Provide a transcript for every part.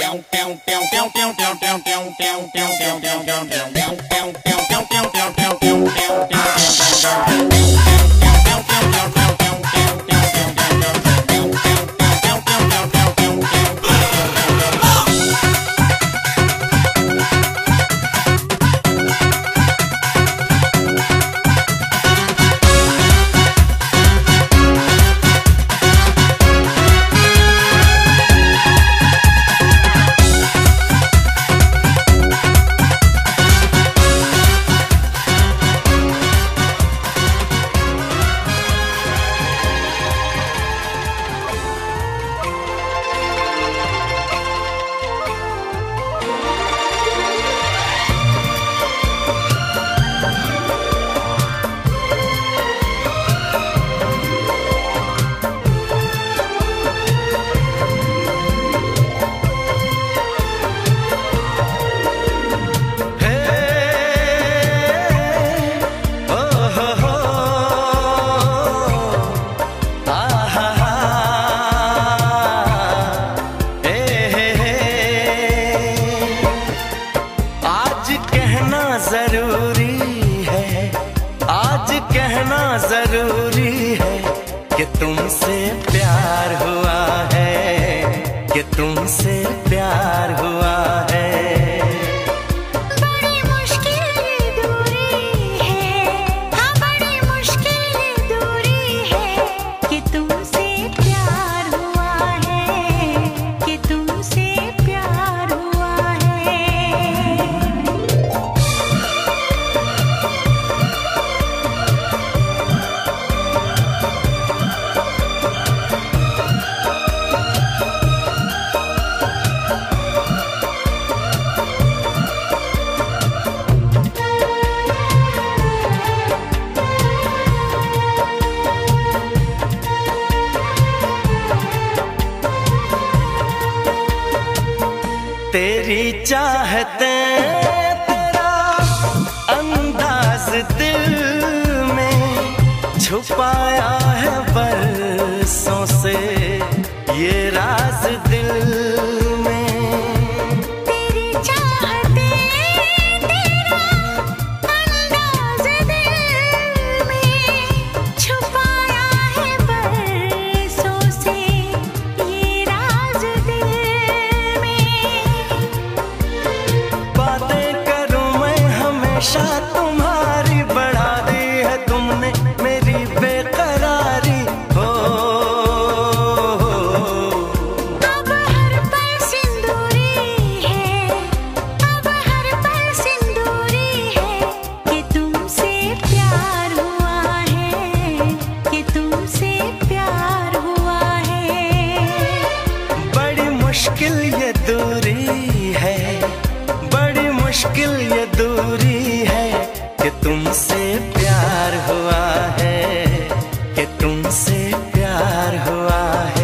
जरूरी है कि तुमसे प्यार हुआ है, कि तुमसे प्यार हुआ है। बड़ी मुश्किल दूरी है, हाँ बड़ी मुश्किल दूरी है कि तुमसे प्यार हुआ है, कि तुमसे प्यार हुआ है। तेरी चाहते तेरा अंदाज दिल में छुपाया है बरसों से ये राज दिल में। तेरी चाहते तेरा अंदाज दिल में छुपाया है बरसों से ये राज दिल में। बातें करूं मैं हमेशा तुम्हारी, बढ़ा दी है तुमने मेरी बेकरारी हो। अब हर पल सिंदूरी है, अब हर पल सिंदूरी है कि तुमसे प्यार हुआ है, कि तुमसे प्यार हुआ है। बड़ी मुश्किल ये दूरी है, बड़ी मुश्किल ये दूरी है कि तुमसे प्यार हुआ है, कि तुमसे प्यार हुआ है।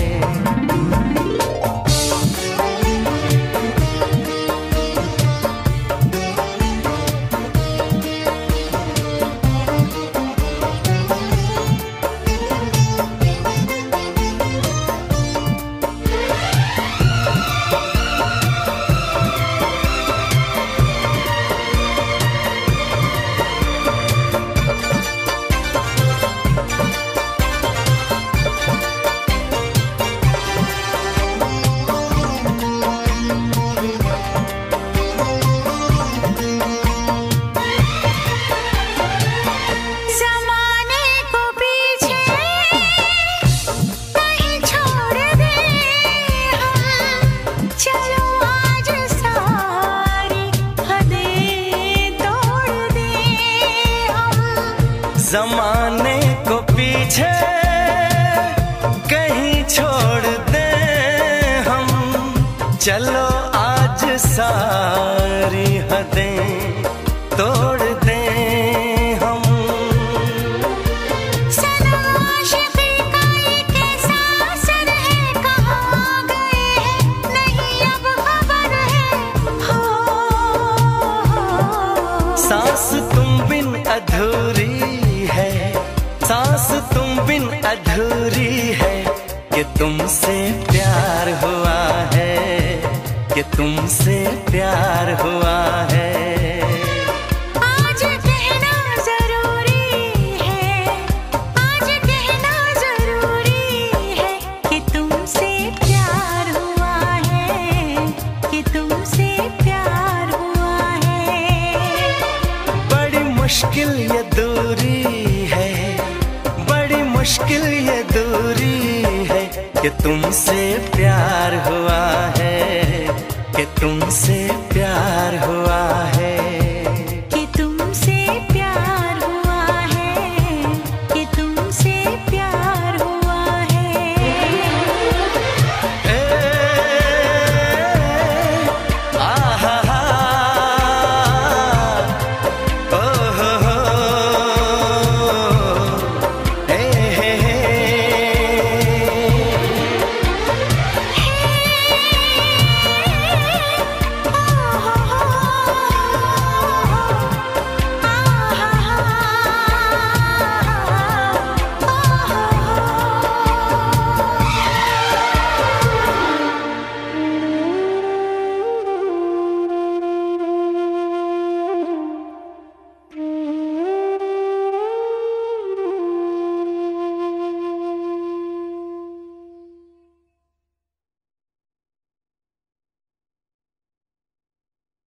ज़माने को पीछे नहीं छोड़ दे हम, चलो आज सारी हदें तोड़ दे हम। जमाने को पीछे कहीं छोड़ दे हम, चलो आज सारी हदें तोड़ दे हम। सनम आशिक़ी का ये कैसा असर है, कहाँ गए हैं नहीं अब खबर है हो। सांस तुम बिन अधूरी है, सांस तुम बिन अधूरी है कि तुमसे प्यार हुआ है, कि तुमसे प्यार हुआ है। आज कहना जरूरी है, आज कहना जरूरी है कि तुमसे प्यार हुआ है, कि तुमसे प्यार हुआ है। बड़ी मुश्किल ये दूरी है, बड़ी मुश्किल ये दूरी है कि तुमसे प्यार हुआ है, कि तुमसे